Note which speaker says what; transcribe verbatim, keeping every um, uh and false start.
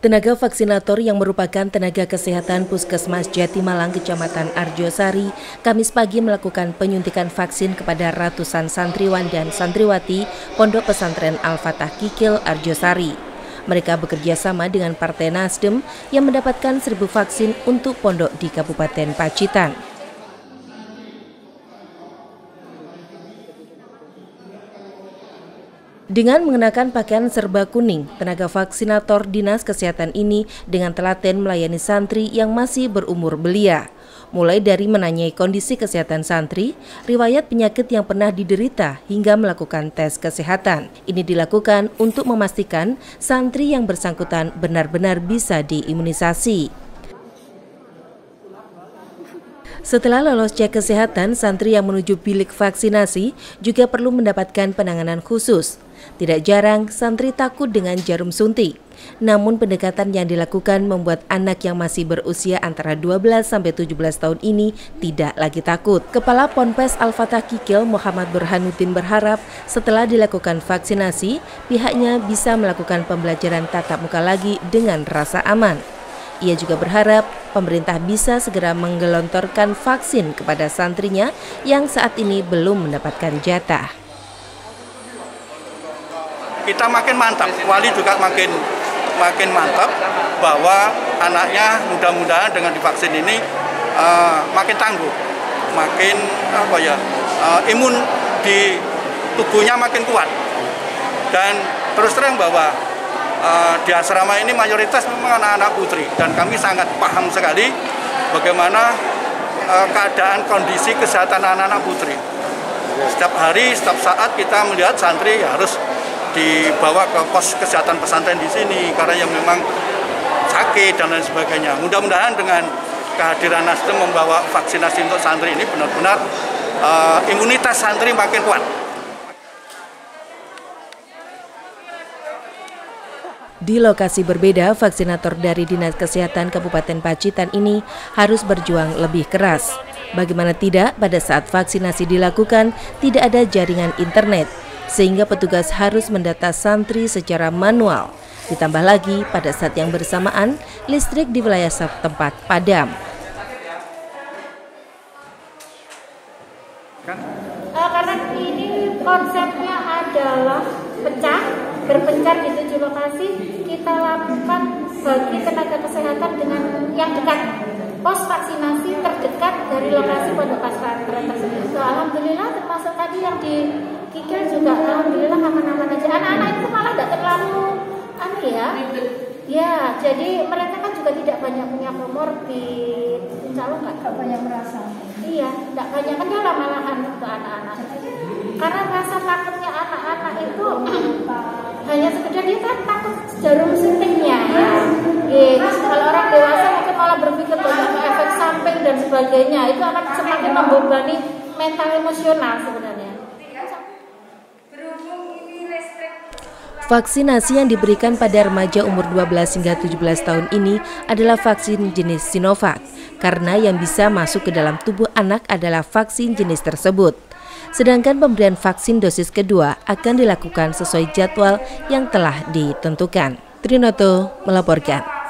Speaker 1: Tenaga vaksinator yang merupakan tenaga kesehatan Puskesmas Jatimalang, Kecamatan Arjosari, Kamis pagi melakukan penyuntikan vaksin kepada ratusan santriwan dan santriwati Pondok Pesantren Al-Fatah Kikil, Arjosari. Mereka bekerja sama dengan Partai Nasdem yang mendapatkan seribu vaksin untuk pondok di Kabupaten Pacitan. Dengan mengenakan pakaian serba kuning, tenaga vaksinator Dinas Kesehatan ini dengan telaten melayani santri yang masih berumur belia. Mulai dari menanyai kondisi kesehatan santri, riwayat penyakit yang pernah diderita hingga melakukan tes kesehatan. Ini dilakukan untuk memastikan santri yang bersangkutan benar-benar bisa diimunisasi. Setelah lolos cek kesehatan, santri yang menuju bilik vaksinasi juga perlu mendapatkan penanganan khusus. Tidak jarang, santri takut dengan jarum suntik. Namun pendekatan yang dilakukan membuat anak yang masih berusia antara dua belas sampai tujuh belas tahun ini tidak lagi takut. Kepala Ponpes Al-Fatah Kikil, Muhammad Burhanuddin berharap setelah dilakukan vaksinasi, pihaknya bisa melakukan pembelajaran tatap muka lagi dengan rasa aman. Ia juga berharap pemerintah bisa segera menggelontorkan vaksin kepada santrinya yang saat ini belum mendapatkan jatah.
Speaker 2: Kita makin mantap, wali juga makin makin mantap bahwa anaknya mudah-mudahan dengan divaksin ini uh, makin tangguh, makin apa ya uh, imun di tubuhnya makin kuat. Dan terus terang bahwa uh, di asrama ini mayoritas memang anak-anak putri dan kami sangat paham sekali bagaimana uh, keadaan kondisi kesehatan anak-anak putri. Setiap hari, setiap saat kita melihat santri harus dibawa ke pos kesehatan pesantren di sini karena yang memang sakit dan lain sebagainya. Mudah-mudahan dengan kehadiran Nasdem membawa vaksinasi untuk santri ini benar-benar uh, imunitas santri makin kuat.
Speaker 1: Di lokasi berbeda, vaksinator dari Dinas Kesehatan Kabupaten Pacitan ini harus berjuang lebih keras. Bagaimana tidak, pada saat vaksinasi dilakukan tidak ada jaringan internet, sehingga petugas harus mendata santri secara manual. Ditambah lagi, pada saat yang bersamaan, listrik di wilayah setempat padam.
Speaker 3: Uh, karena ini konsepnya adalah pecah, berpencar di tujuh lokasi, kita lakukan bagi tenaga kesehatan dengan yang dekat. Pos vaksinasi terdekat dari lokasi pondok pesantren tersebut. So, alhamdulillah termasuk tadi yang di Kikil juga alhamdulillah aman-aman aja. Anak-anak itu malah tidak terlalu aneh ya. Ya, jadi mereka kan juga tidak banyak punya komorbid. Insya Allah nggak banyak merasa. Iya, tidak banyak kendala malahan untuk anak-anak. Karena rasa takutnya anak-anak itu hanya sekedar dia kan takut jarum suntiknya ya. Gitu. Kalau orang dewasa mungkin malah berpikir banyak efek samping dan sebagainya. Itu akan semakin membebani mental emosional sebenarnya.
Speaker 1: Vaksinasi yang diberikan pada remaja umur dua belas hingga tujuh belas tahun ini adalah vaksin jenis Sinovac, karena yang bisa masuk ke dalam tubuh anak adalah vaksin jenis tersebut. Sedangkan pemberian vaksin dosis kedua akan dilakukan sesuai jadwal yang telah ditentukan. Trinoto melaporkan.